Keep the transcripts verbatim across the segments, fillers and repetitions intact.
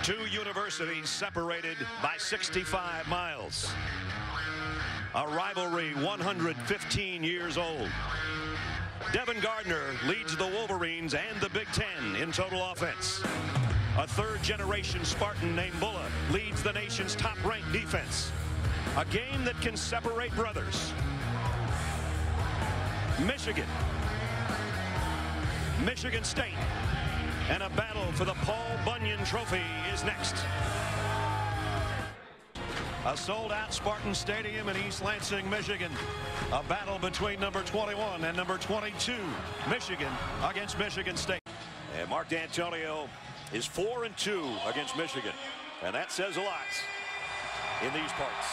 Two universities separated by sixty-five miles. A rivalry one hundred fifteen years old. Devin Gardner leads the Wolverines and the Big Ten in total offense. A third-generation Spartan named Bulla leads the nation's top-ranked defense. A game that can separate brothers. Michigan. Michigan State. And a battle for the Paul Bunyan Trophy is next. A sold-out Spartan Stadium in East Lansing, Michigan. A battle between number twenty-one and number twenty-two. Michigan against Michigan State. And Mark D'Antonio is four and two against Michigan. And that says a lot in these parts.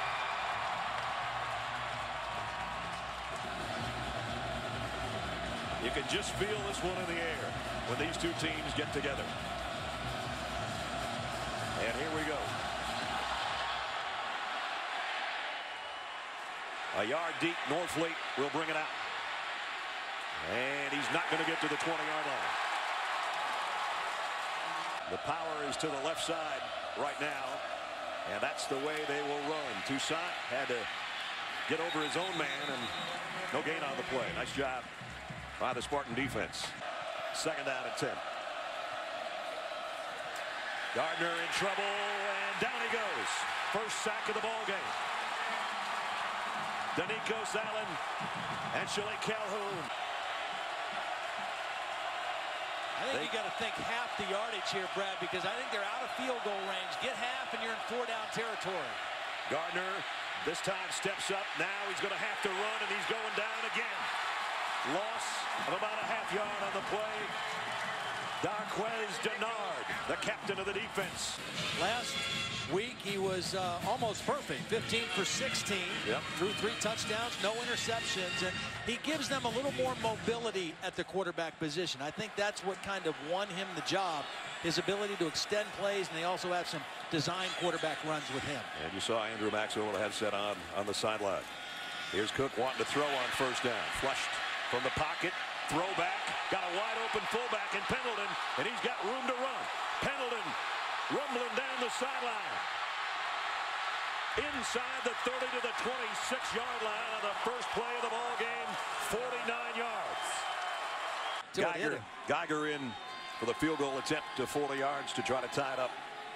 You can just feel this one in the air when these two teams get together. And here we go. A yard deep, Norfleet will bring it out. And he's not going to get to the twenty-yard line. The power is to the left side right now. And that's the way they will run. Toussaint had to get over his own man, and no gain on the play. Nice job by the Spartan defense. Second down and ten. Gardner in trouble, and down he goes. First sack of the ball game. Danicos Allen and Shalik Calhoun. I think they, you got to think half the yardage here, Brad, because I think they're out of field goal range. Get half, and you're in four down territory. Gardner this time steps up. Now he's going to have to run, and he's going down again. Loss of about a half yard on the play. Darquez Denard, the captain of the defense. Last week he was uh, almost perfect. fifteen for sixteen. Yep. Threw three touchdowns, no interceptions, and he gives them a little more mobility at the quarterback position. I think that's what kind of won him the job, his ability to extend plays, and they also have some design quarterback runs with him. And you saw Andrew Maxwell with a headset on on the sideline. Here's Cook wanting to throw on first down. Flushed from the pocket. Throwback. Got a wide open fullback in Pendleton, and he's got room to run. Pendleton rumbling down the sideline. Inside the thirty to the twenty-six yard line on the first play of the ball game. forty-nine yards. Geiger, Geiger in for the field goal attempt to forty yards to try to tie it up.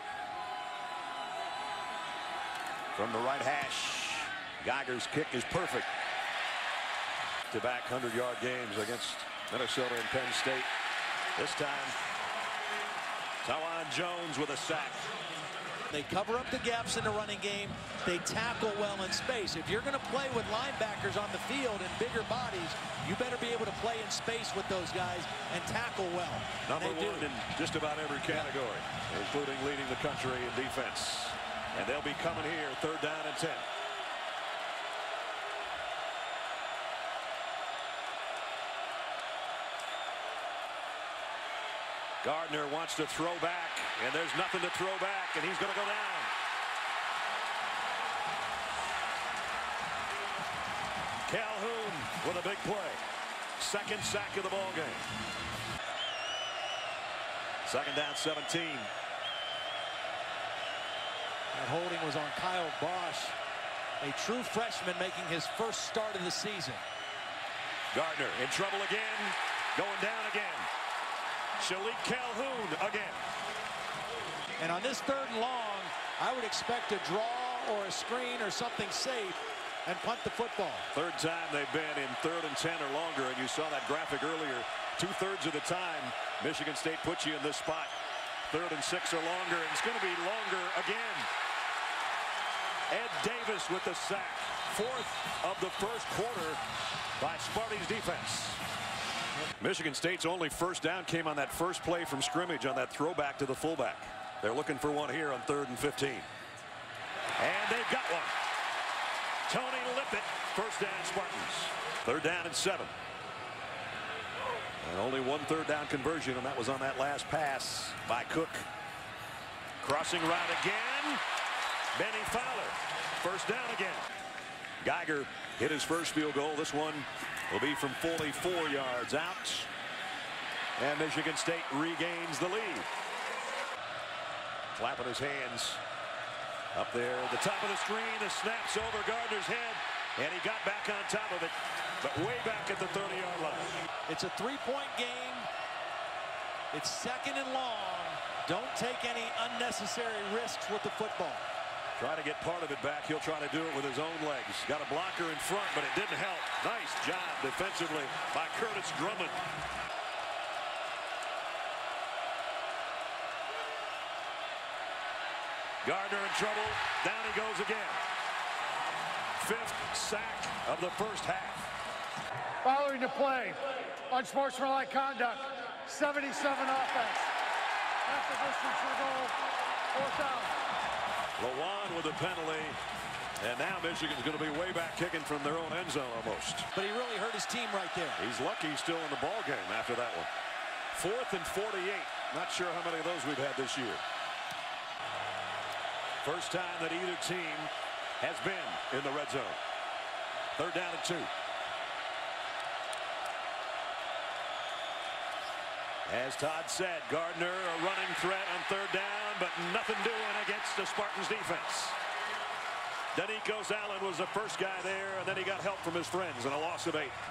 From the right hash, Geiger's kick is perfect. To back hundred yard games against Minnesota and Penn State. This time, Tawan Jones with a sack. They cover up the gaps in the running game. They tackle well in space. If you're going to play with linebackers on the field and bigger bodies, you better be able to play in space with those guys and tackle well. Number one do. in just about every category, yeah. including leading the country in defense. And they'll be coming here, third down and ten. Gardner wants to throw back, and there's nothing to throw back, and he's going to go down. Calhoun with a big play. Second sack of the ball game. Second down, seventeen. That holding was on Kyle Bosch, a true freshman making his first start of the season. Gardner in trouble again, going down again. Shalik Calhoun again. And on this third and long, I would expect a draw or a screen or something safe and punt the football. Third time they've been in third and ten or longer, and you saw that graphic earlier. Two-thirds of the time, Michigan State puts you in this spot. Third and six or longer, and it's going to be longer again. Ed Davis with the sack. Fourth of the first quarter by Sparty's defense. Michigan State's only first down came on that first play from scrimmage on that throwback to the fullback. They're looking for one here on third and fifteen. And they've got one. Tony Lippett, first down Spartans. Third down and seven. And only one third down conversion, and that was on that last pass by Cook. Crossing route again. Benny Fowler, first down again. Geiger hit his first field goal. This one will be from forty-four yards out. And Michigan State regains the lead. Clapping his hands. Up there, the top of the screen, the snaps over Gardner's head, and he got back on top of it, but way back at the thirty-yard line. It's a three-point game. It's second and long. Don't take any unnecessary risks with the football. Try to get part of it back. He'll try to do it with his own legs. Got a blocker in front, but it didn't help. Nice job defensively by Curtis Drummond. Gardner in trouble. Down he goes again. Fifth sack of the first half. Following the play, unsportsmanlike conduct, seventy-seven offense. Half the distance to the goal, fourth down. Lawan with a penalty, and now Michigan's going to be way back kicking from their own end zone almost. But he really hurt his team right there. He's lucky he's still in the ball game after that one. Fourth and forty-eight. Not sure how many of those we've had this year. First time that either team has been in the red zone. Third down and two. As Todd said, Gardner a running threat on third down, but nothing doing against the Spartans defense. Danikos Allen was the first guy there, and then he got help from his friends and a loss of eight.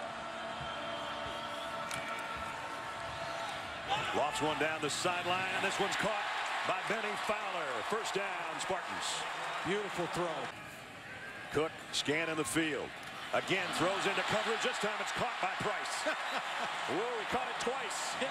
Lofts one down the sideline, and this one's caught by Benny Fowler. First down, Spartans. Beautiful throw. Cook scanning the field. Again, throws into coverage. This time it's caught by Price. Whoa, he caught it twice. Yeah.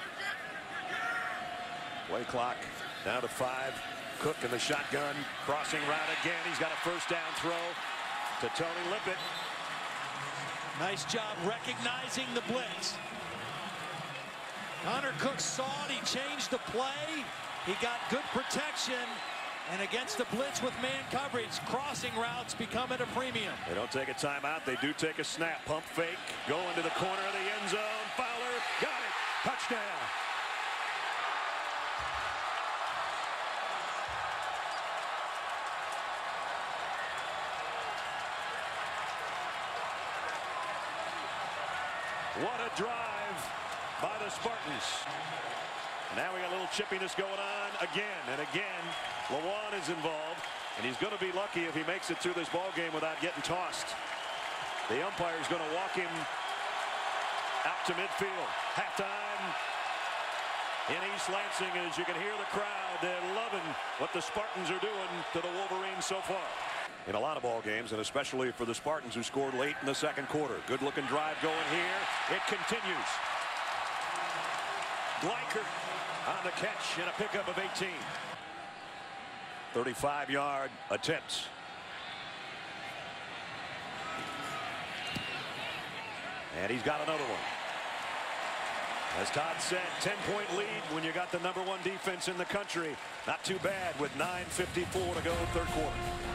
Play clock down to five. Cook in the shotgun. Crossing route again. He's got a first down throw to Tony Lippett. Nice job recognizing the blitz. Connor Cook saw it. He changed the play. He got good protection. And against the blitz with man coverage, crossing routes become at a premium. They don't take a timeout. They do take a snap. Pump fake. Go into the corner of the end zone. Fowler got it. Touchdown. What a drive by the Spartans. Now we got a little chippiness going on again and again. Lawan is involved, and he's going to be lucky if he makes it through this ball game without getting tossed. The umpire is going to walk him out to midfield. Halftime in East Lansing, as you can hear the crowd, they're loving what the Spartans are doing to the Wolverines so far. In a lot of ball games, and especially for the Spartans who scored late in the second quarter. Good looking drive going here. It continues. Gleicher on the catch and a pickup of eighteen. thirty-five yard attempt. And he's got another one. As Todd said, ten point lead when you got the number one defense in the country. Not too bad with nine fifty-four to go third quarter.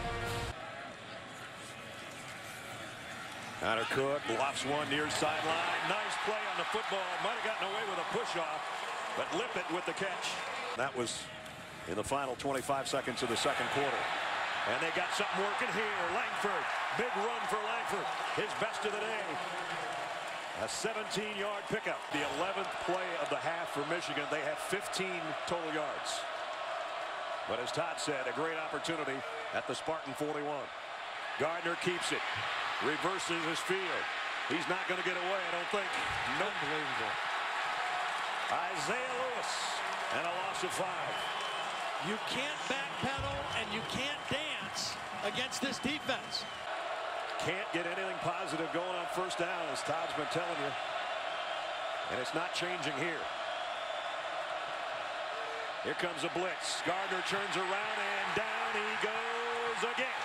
Connor Cook lofts one near sideline. Nice play on the football. Might have gotten away with a push-off, but Lippett with the catch. That was in the final twenty-five seconds of the second quarter. And they got something working here. Langford, big run for Langford. His best of the day. A seventeen yard pickup. The eleventh play of the half for Michigan. They have fifteen total yards. But as Todd said, a great opportunity at the Spartan forty-one. Gardner keeps it. Reverses his field. He's not going to get away, I don't think. Unbelievable. Isaiah Lewis and a loss of five. You can't backpedal and you can't dance against this defense. Can't get anything positive going on first down, as Todd's been telling you. And it's not changing here. Here comes a blitz. Gardner turns around and down he goes again.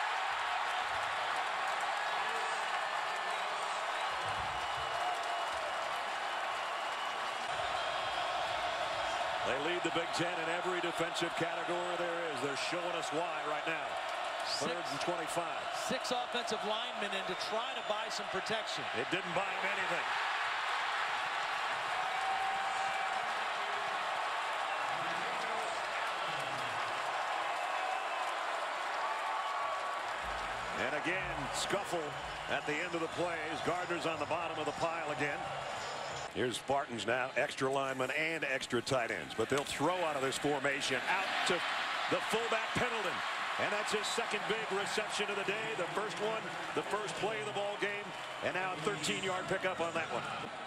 They lead the Big Ten in every defensive category there is. They're showing us why right now. Third and twenty-five. Six offensive linemen in to try to buy some protection. It didn't buy him anything. And again, scuffle at the end of the plays. Gardner's on the bottom of the pile again. Here's Spartans now, extra linemen and extra tight ends, but they'll throw out of this formation out to the fullback Pendleton, and that's his second big reception of the day. The first one, the first play of the ball game, and now a thirteen yard pickup on that one.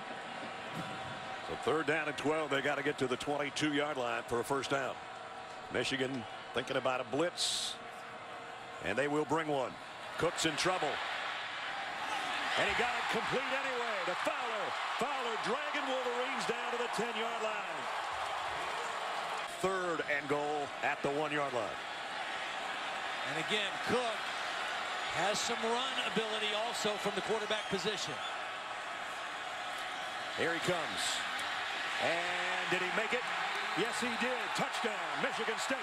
So third down and twelve. They got to get to the twenty-two yard line for a first down. Michigan thinking about a blitz, and they will bring one. Cook's in trouble, and he got it complete anyway to Fowler. Fowler dragging Wolverines down to the ten yard line. Third and goal at the one yard line. And again, Cook has some run ability also from the quarterback position. Here he comes. And did he make it? Yes, he did. Touchdown, Michigan State.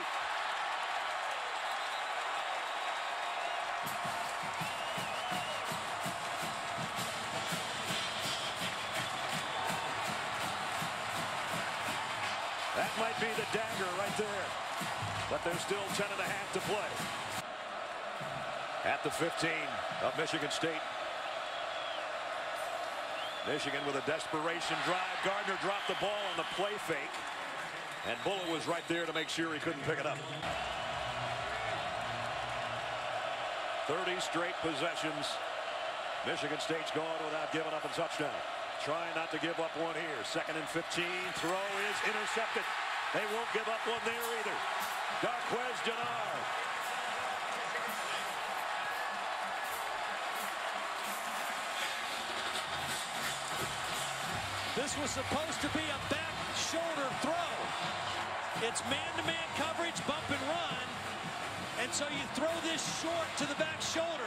That might be the dagger right there. But there's still ten and a half to play. At the fifteen of Michigan State. Michigan with a desperation drive. Gardner dropped the ball on the play fake. And Bullough was right there to make sure he couldn't pick it up. thirty straight possessions. Michigan State's gone without giving up a touchdown. Trying not to give up one here. Second and fifteen. Throw is intercepted. They won't give up one there either. Darquez Jannard. This was supposed to be a back shoulder throw. It's man-to-man coverage, bump and run. And so you throw this short to the back shoulder.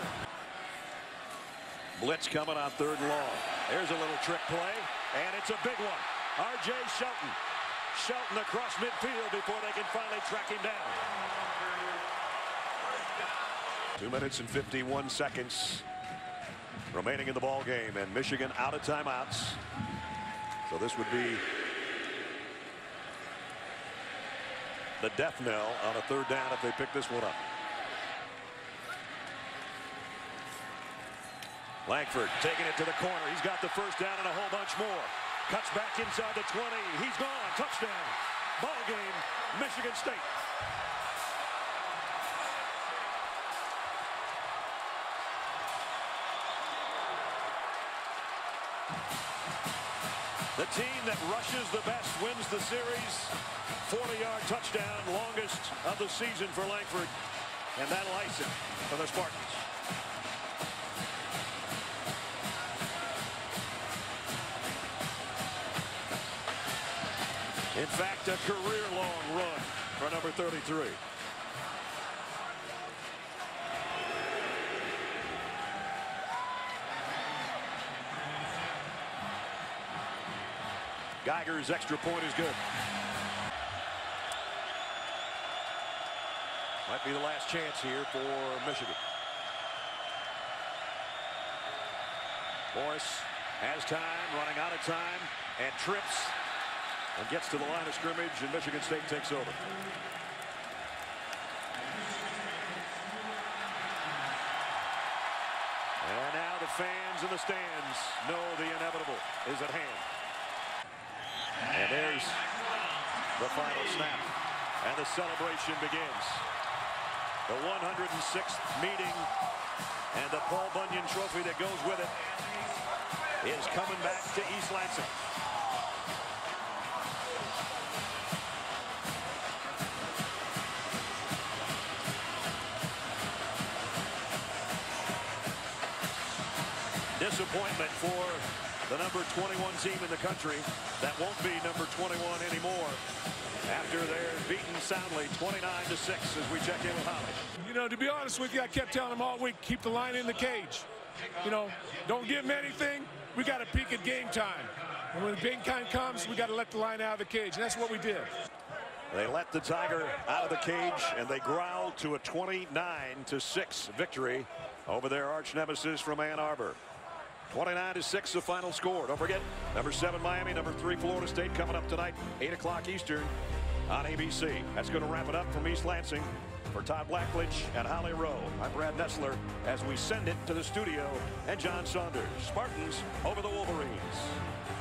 Blitz coming on third and long. There's a little trick play, and it's a big one. R J Shelton. Shelton across midfield before they can finally track him down. Two minutes and fifty-one seconds remaining in the ball game, and Michigan out of timeouts. So this would be the death knell on a third down if they pick this one up. Langford taking it to the corner. He's got the first down and a whole bunch more. Cuts back inside the twenty. He's gone. Touchdown. Ball game, Michigan State. The team that rushes the best wins the series. forty yard touchdown, longest of the season for Langford. And that'll ice it for the Spartans. In fact, a career-long run for number thirty-three. Geiger's extra point is good. Might be the last chance here for Michigan. Morris has time, running out of time, and trips and gets to the line of scrimmage, and Michigan State takes over. And now the fans in the stands know the inevitable is at hand. And there's the final snap, and the celebration begins. The one hundred sixth meeting and the Paul Bunyan Trophy that goes with it is coming back to East Lansing. Disappointment for the number twenty-one team in the country that won't be number twenty-one anymore after they're beaten soundly twenty-nine to six as we check in with Holly. You know, to be honest with you, I kept telling them all week, keep the line in the cage. You know, don't give them anything. We got to peak at game time. And when the game time comes, we got to let the line out of the cage. And that's what we did. They let the Tiger out of the cage, and they growled to a twenty-nine to six victory over their arch nemesis from Ann Arbor. twenty-nine to six the final score. Don't forget, number seven Miami, number three Florida State coming up tonight, eight o'clock Eastern on A B C. That's going to wrap it up from East Lansing. For Todd Blackledge and Holly Rowe, I'm Brad Nessler as we send it to the studio and John Saunders. Spartans over the Wolverines.